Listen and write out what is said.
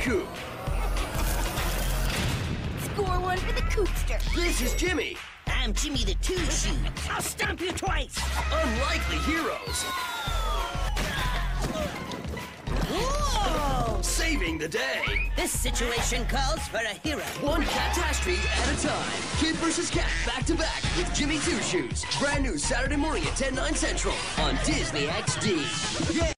Coop. Score one for the Coopster. This is Jimmy. I'm Jimmy the Two Shoes. I'll stomp you twice. Unlikely heroes. Whoa! Saving the day. This situation calls for a hero. One catastrophe at a time. Kid vs. Cat back to back with Jimmy Two Shoes. Brand new Saturday morning at 10, 9 Central on Disney XD. Yeah!